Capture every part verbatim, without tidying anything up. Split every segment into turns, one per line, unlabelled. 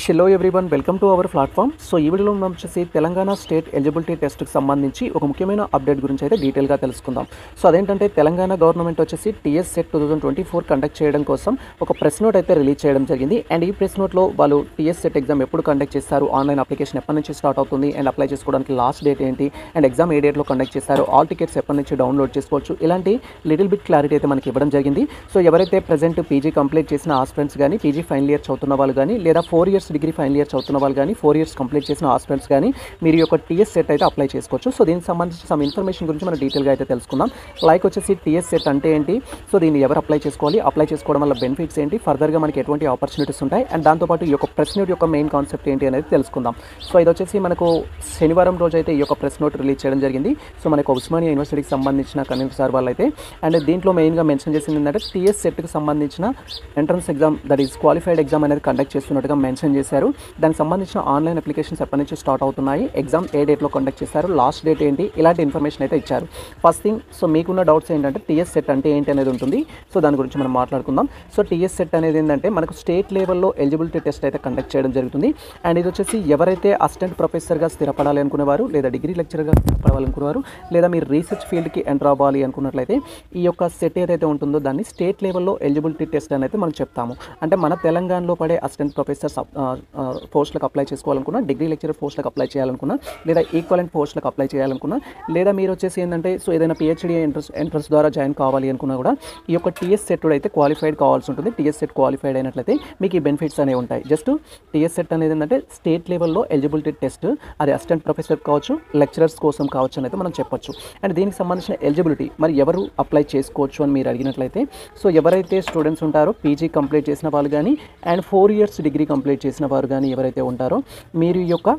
Hello everyone, welcome to our platform. So ఈ వీడియోలో మనం వచ్చేసి తెలంగాణ స్టేట్ ఎలిజిబిలిటీ టెస్ట్కి సంబంధించి ఒక ముఖ్యమైన అప్డేట్ గురించి అయితే డీటెయిల్గా తెలుసుకుందాం. సో అదేంటంటే తెలంగాణ గవర్నమెంట్ వచ్చేసి TS SET two thousand twenty four conduct చేయడం కోసం ఒక ప్రెస్ నోట్ అయితే రిలీజ్ చేయడం జరిగింది. అండ్ ఈ ప్రెస్ నోట్లో వాళ్ళు టీఎస్ సెట్ ఎగ్జామ్ ఎప్పుడు కండక్ట్ చేస్తారు, ఆన్లైన్ అప్లికేషన్ ఎప్పటి నుంచి స్టార్ట్ అవుతుంది, అండ్ అప్లై చేసుకోవడానికి లాస్ట్ డేట్ ఏంటి, అండ్ ఎగ్జామ్ ఏ డేట్లో కండక్ట్ చేస్తారు, ఆల్ టికెట్స్ ఎప్పటి నుంచి డౌన్లోడ్ చేసుకోవచ్చు, ఇలాంటి లిటిల్ బిట్ క్లారిటీ అయితే మనకి ఇవ్వడం జరిగింది. సో ఎవరైతే ప్రెజెంట్ పీజీ కంప్లీట్ చేసిన ఆస్పిరెంట్స్ కానీ, పీజీ ఫైనల్ ఇయర్ చదువుతున్న వాళ్ళు కానీ, లేదా four years degree final year చదువుతున్న వాళ్ళు కానీ, ఫోర్ ఇయర్స్ కంప్లీట్ చేసిన ఆస్పిరెంట్స్ కానీ మీరు యొక్క టీఎస్ సెట్ అయితే అప్లై చేసుకోవచ్చు. సో దీనికి సంబంధించి సమ్ ఇన్ఫర్మేషన్ గురించి మనం డీటెయిల్గా అయితే తెలుసుకుందాం. లైక్ వచ్చేసి టీఎస్ సెట్ అంటే ఏంటి, సో దీన్ని ఎవరు అప్లై చేసుకోవాలి, అప్లై చేసుకోవడం వల్ల బెనిఫిట్స్ ఏంటి, ఫర్దర్గా మనకి ఎటువంటి ఆపర్చునిటీస్ ఉంటాయి, అండ్ దాంతోపాటు ఈ యొక్క ప్రెస్ నోట్ యొక్క మెయిన్ కాన్సెప్ట్ ఏంటి అనేది తెలుసుకుందాం. సో ఇది వచ్చేసి మనకు శనివారం రోజు అయితే ఈ యొక్క ప్రెస్ నోట్ రిలీజ్ చేయడం జరిగింది. సో మనకు ఉస్మానియా యూనివర్సిటీకి సంబంధించిన కన్వీనర్ సార్ వాళ్ళు అయితే, అండ్ దీంట్లో మెయిన్గా మెన్షన్ చేసింది ఏంటంటే టీఎస్ సెట్కి సంబంధించిన entrance exam, that is qualified exam అనేది కండక్ట్ చేస్తున్నట్టుగా మెన్షన్ చేశారు. దానికి సంబంధించిన ఆన్లైన్ అప్లికేషన్స్ ఎప్పటి నుంచి స్టార్ట్ అవుతున్నాయి, ఎగ్జామ్ ఏ డేట్లో కండక్ట్ చేస్తారు, లాస్ట్ డేట్ ఏంటి, ఇలాంటి ఇన్ఫర్మేషన్ అయితే ఇచ్చారు. ఫస్ట్ థింగ్, సో మీకున్న డౌట్స్ ఏంటంటే టీఎస్ సెట్ అంటే ఏంటి అనేది ఉంటుంది. సో దాని గురించి మనం మాట్లాడుకుందాం. సో టీఎస్ సెట్ అనేది ఏంటంటే మనకు స్టేట్ లెవెల్లో ఎలిజిబిలిటీ టెస్ట్ అయితే కండక్ట్ చేయడం జరుగుతుంది. అండ్ ఇది వచ్చేసి ఎవరైతే అసిస్టెంట్ ప్రొఫెసర్గా స్థిరపడాలి అనుకునేవారు, లేదా డిగ్రీ లెక్చరర్గా స్థిరపడాలనుకునేవారు, లేదా మీరు రీసెర్చ్ ఫీల్డ్కి ఎంటర్ అవ్వాలి అనుకున్నట్లయితే ఈ యొక్క సెట్ ఏదైతే ఉంటుందో దాన్ని స్టేట్ లెవెల్లో ఎలిజిబిలిటీ టెస్ట్ అని అయితే మనం చెప్తాము. అంటే మన తెలంగాణలో పడే అసిస్టెంట్ ప్రొఫెసర్స్ పోస్టులకు అప్లై చేసుకోవాలనుకున్నా, డిగ్రీ లెక్చరర్ పోస్టులకు అప్లై చేయాలనుకున్నా, లేదా ఈక్వలెంట్ పోస్టులకు అప్లై చేయాలనుకున్నా, లేదా మీరు వచ్చేసి ఏంటంటే సో ఏదైనా పిహెచ్డీ ఎంట్రన్స్ ఎంట్రన్స్ ద్వారా జాయిన్ కావాలి అనుకున్నా కూడా ఈ యొక్క టీఎస్ సెట్ అయితే క్వాలిఫైడ్ కావాల్సి ఉంటుంది. టీఎస్ సెట్ క్వాలిఫైడ్ అయినట్లయితే మీకు ఈ బెనిఫిట్స్ అనేవి ఉంటాయి. జస్ట్ టీఎస్ సెట్ అనేది ఏంటంటే స్టేట్ లెవెల్లో ఎలిజిబిలిటీ టెస్ట్, అది అసిస్టెంట్ ప్రొఫెసర్ కావచ్చు, లెక్చరర్స్ కోసం కావచ్చు అని అయితే మనం చెప్పొచ్చు. అండ్ దీనికి సంబంధించిన ఎలిజిబిలిటీ మరి ఎవరు అప్లై చేసుకోవచ్చు అని మీరు అడిగినట్లయితే, సో ఎవరైతే స్టూడెంట్స్ ఉంటారో పీజీ కంప్లీట్ చేసిన వాళ్ళు కానీ, and four years degree complete చేసిన వారు కానీ ఎవరైతే ఉంటారో మీరు ఈ యొక్క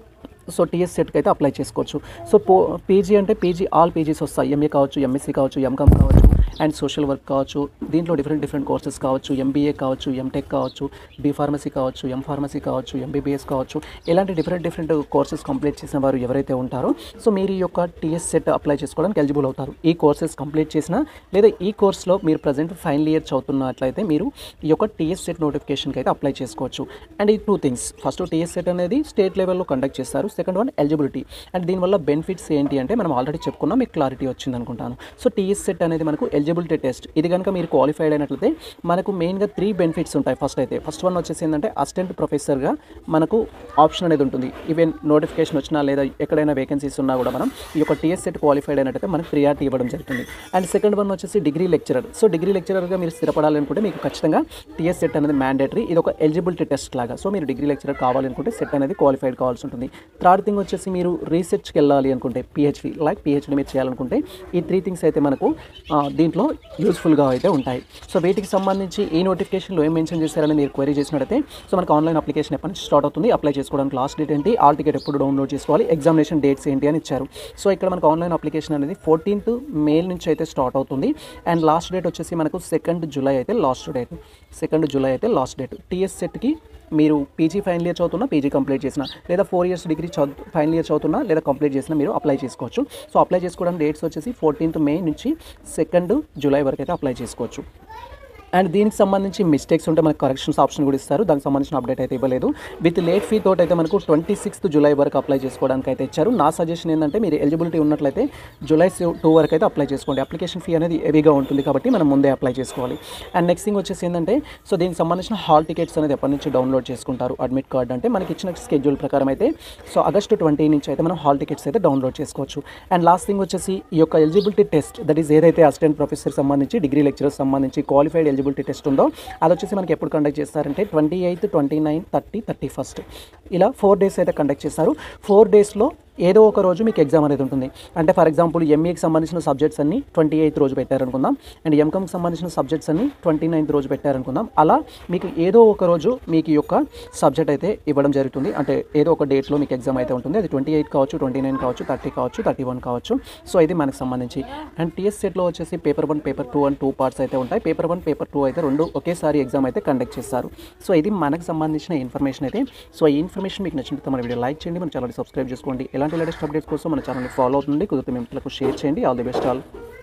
సో టీఎస్ సెట్కి అయితే అప్లై చేసుకోవచ్చు. సో పో పీజీ అంటే పీజీ ఆల్ పీజీస్ వస్తాయి, ఎంఏ కావచ్చు, ఎంఎస్సీ కావచ్చు, ఎంకామ్ కావచ్చు, అండ్ సోషల్ వర్క్ కావచ్చు, దీంట్లో డిఫరెంట్ డిఫరెంట్ కోర్సెస్ కావచ్చు, ఎంబీఏ కావచ్చు, ఎంటెక్ కావచ్చు, బీ ఫార్మసీ కావచ్చు, ఎం ఫార్మసీ కావచ్చు, ఎంబీబీఎస్ కావచ్చు, ఇలాంటి డిఫరెంట్ డిఫరెంట్ కోర్సెస్ కంప్లీట్ చేసిన వారు ఎవరైతే ఉంటారో సో మీరు ఈ యొక్క టీఎస్ సెట్ అప్లై చేసుకోవడానికి ఎలిజిబుల్ అవుతారు. ఈ కోర్సెస్ కంప్లీట్ చేసిన, లేదా ఈ కోర్స్లో మీరు ప్రజెంట్ ఫైనల్ ఇయర్ చదువుతున్నట్లయితే మీరు ఈ యొక్క టీఎస్ సెట్ నోటిఫికేషన్కి అయితే అప్లై చేసుకోవచ్చు. అండ్ ఈ two things, first TS SET అనేది స్టేట్ లెవెల్లో కండక్ట్ చేస్తారు, సెకండ్ వన్ ఎలిజిబిలిటీ. అండ్ దీనివల్ల బెనిఫిట్స్ ఏంటి అంటే మనం ఆల్రెడీ చెప్పుకున్నాం, మీకు క్లారిటీ వచ్చింది అనుకుంటాను. సో టీఎస్ సెట్ అనేది మనకు ఎలిజిబిలిటీ టెస్ట్, ఇది కనుక మీరు క్వాలిఫైడ్ అయినట్లయితే మనకు మెయిన్గా త్రీ బెనిఫిట్స్ ఉంటాయి. ఫస్ట్ అయితే ఫస్ట్ వన్ వచ్చేసి ఏంటంటే అసిస్టెంట్ ప్రొఫెసర్గా మనకు ఆప్షన్ అనేది ఉంటుంది. ఈవెన్ నోటిఫికేషన్ వచ్చినా లేదా ఎక్కడైనా వేకెన్సీస్ ఉన్నా కూడా మనం ఈ యొక్క టీఎస్ సెట్ క్వాలిఫైడ్ అయినట్లయితే మనకు ప్రియారిటీ ఇవ్వడం జరుగుతుంది. అండ్ సెకండ్ వన్ వచ్చేసి డిగ్రీ లెక్చరర్. సో డిగ్రీ లెక్చరర్గా మీరు స్థిరపడాలనుకుంటే మీకు ఖచ్చితంగా టీఎస్ సెట్ అనేది మ్యాండేటరీ, ఇది ఒక ఎలిజిబిలిటీ టెస్ట్ లాగా. సో మీరు డిగ్రీ లెక్చరర్ కావాలనుకుంటే సెట్ అనేది క్వాలిఫైడ్ కావాల్సి ఉంటుంది. థర్డ్ థింగ్ వచ్చేసి మీరు రీసెర్చ్కి వెళ్ళాలి అనుకుంటే, పిహెచ్డీ లైక్ పిహెచ్డీ మీరు చేయాలనుకుంటే ఈ త్రీ థింగ్స్ అయితే మనకు దీంట్లో యూస్ఫుల్గా అయితే ఉంటాయి. సో వీటికి సంబంధించి ఈ నోటిఫికేషన్లో ఏం మెన్షన్ చేశారని మీరు క్వైరీ చేసినట్టయితే, సో మనకు ఆన్లైన్ అప్లికేషన్ ఎప్పటి నుంచి స్టార్ట్ అవుతుంది, అప్లై చేసుకోవడానికి లాస్ట్ డేట్ ఏంటి, ఆల్ టికెట్ ఎప్పుడు డౌన్లోడ్ చేసుకోవాలి, ఎగ్జామినేషన్ డేట్స్ ఏంటి అని ఇచ్చారు. సో ఇక్కడ మనకు ఆన్లైన్ అప్లికేషన్ అనేది ఫోర్టీన్త్ మే నుంచి అయితే స్టార్ట్ అవుతుంది. అండ్ లాస్ట్ డేట్ వచ్చేసి మనకు సెకండ్ జూలై అయితే లాస్ట్ డేట్ సెకండ్ జూలై అయితే లాస్ట్ డేట్ టీఎస్ సెట్కి మీరు పీజీ ఫైనల్ ఇయర్ చదువుతున్నా, పీజీ కంప్లీట్ చేసిన, లేదా ఫోర్ ఇయర్స్ డిగ్రీ చదువు ఫైనల్ ఇయర్ చదువుతున్నా, లేదా కంప్లీట్ చేసిన మీరు అప్లై చేసుకోవచ్చు. సో అప్లై చేసుకోవడానికి డేట్స్ వచ్చేసి ఫోర్టీన్త్ మే నుంచి సెకండ్ జూలై వరకు అయితే అప్లై చేసుకోవచ్చు. అండ్ దీనికి సంబంధించి మిస్టేక్స్ ఉంటే మనకు కరెక్షన్స్ ఆప్షన్ కూడా ఇస్తారు. దానికి సంబంధించిన అప్డేట్ అయితే ఇవ్వలేదు. విత్ లేట్ ఫీ తోటి అయితే మనకు ట్వంటీ సిక్స్త్ జూలై వరకు అప్లై చేసుకోవడానికి అయితే ఇచ్చారు. నా సజెషన్ ఏంటంటే మీరు ఎలిజిబిలిటీ ఉన్నట్లయితే జూలై టూ వరకు అయితే అప్లై చేసుకోండి. అప్లికేషన్ ఫీ అనేది హెవీగా ఉంటుంది కాబట్టి మనం ముందే అప్లై చేసుకోవాలి. అండ్ నెక్స్ట్ థింగ్ వచ్చేసి ఏంటంటే సో దీనికి సంబంధించిన హాల్ టికెట్స్ అనేది ఎప్పటి నుంచి డౌన్లోడ్ చేసుకుంటారు, అడ్మిట్ కార్డ్ అంటే మనకి ఇచ్చిన స్కెడ్యూల్ ప్రకారం అయితే సో ఆగస్టు ట్వంటీ నుంచి అయితే మనం హాల్ టికెట్స్ అయితే డౌన్లోడ్ చేసుకోవచ్చు. అండ్ లాస్ట్ థింగ్ వచ్చేసి ఈ యొక్క ఎలిజిబిలిటీ టెస్ట్, దట్ ఈస్ ఏదైతే అసిస్టెంట్ ప్రొఫెసర్ సంబంధించి, డిగ్రీ లెక్చరర్ సంబంధించి క్వాలిఫైడ్ ఎలిజిబిలిటీ టెస్ట్ ఉందో అది వచ్చేసి మనకి ఎప్పుడు కండక్ట్ చేస్తారంటే twenty eighth twenty nine thirty thirty first ఇలా ఫోర్ డేస్ అయితే కండక్ట్ చేస్తారు. ఫోర్ డేస్లో ఏదో ఒక రోజు మీకు ఎగ్జామ్ అనేది ఉంటుంది. అంటే ఫర్ ఎగ్జాంపుల్ ఎంఏకి సంబంధించిన సబ్జెక్ట్స్ అన్ని ట్వంటీ ఎయిత్ రోజు పెట్టారనుకుందాం, అండ్ ఎంకామ్కి సంబంధించిన సబ్జెక్ట్స్ అన్ని ట్వంటీ నైన్త్ రోజు పెట్టారనుకుందాం. అలా మీకు ఏదో ఒక రోజు మీకు యొక్క సబ్జెక్ట్ అయితే ఇవ్వడం జరుగుతుంది. అంటే ఏదో ఒక డేట్లో మీకు ఎగ్జామ్ అయితే ఉంటుంది. అది ట్వంటీ ఎయిట్ కావచ్చు, ట్వంటీ నైన్ కావచ్చు, థర్టీ కావచ్చు, థర్టీ వన్ కావచ్చు. సో ఇది మనకు సంబంధించి. అండ్ టీఎస్ సెట్లో వచ్చేసి పేపర్ వన్, పేపర్ టూ అని టూ పార్ట్స్ అయితే ఉంటాయి. పేపర్ వన్, పేపర్ టూ అయితే రెండు ఒకేసారి ఎగ్జామ్ అయితే కండక్ట్ చేస్తారు. సో ఇది మనకు సంబంధించిన ఇన్ఫర్మేషన్ అయితే. సో ఈ ఇన్ఫర్మేషన్ మీకు నచ్చినట్లయితే మన వీడియో లైక్ చేయండి, మన ఛానల్ని సబ్స్క్రైబ్ చేసుకోండి. ఎలాంటి లేటెస్ట్ అప్డేట్స్ కోసం మన ఛానల్ని ఫాలో అవుతుంది, కుదిరితే మీ మిత్రులకు షేర్ చేయండి. All the best all.